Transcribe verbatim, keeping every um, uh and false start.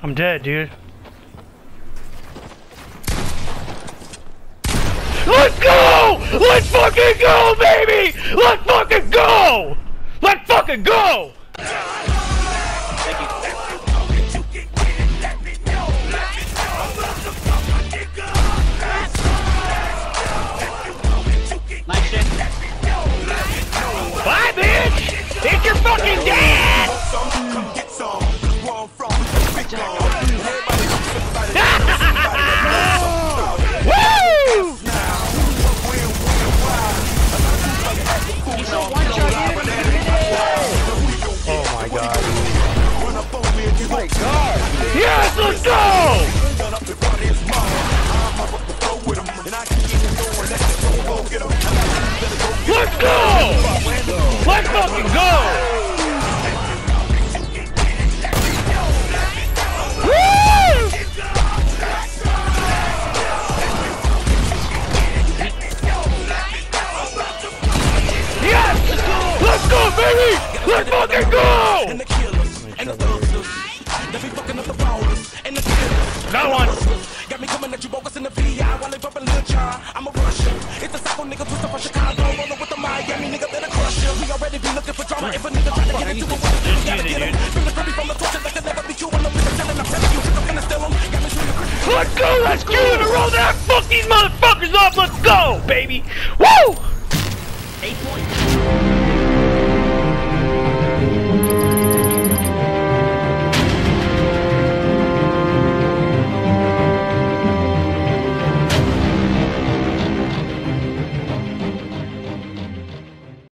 I'm dead, dude. Let's go! Let's fucking go, baby! Let's fucking go! Let's fucking go! Thank you. Nice shit. Bye, bitch! It's your fucking dad! Woo! Oh my god. Oh my god. Yes, let's go! Let's go! Let's fucking go! Woo! Yes! Let's go, baby! Let's fucking go! Got one! Got me coming at you bogus in the V I while they bumping Lil Jon. I'm a Russian. It's a psycho nigga twisted from Chicago. Rolling with the Miami nigga better crush you. We already be looking for drama. If a nigga try to get into it, we gotta get him. Bring the baby from the torture that can never be chewing. I'm telling I'm telling you, I'm gonna steal him. Got me shooting the Let's go! Let's go! To roll that fucking motherfuckers off! Let's go, baby! Woo!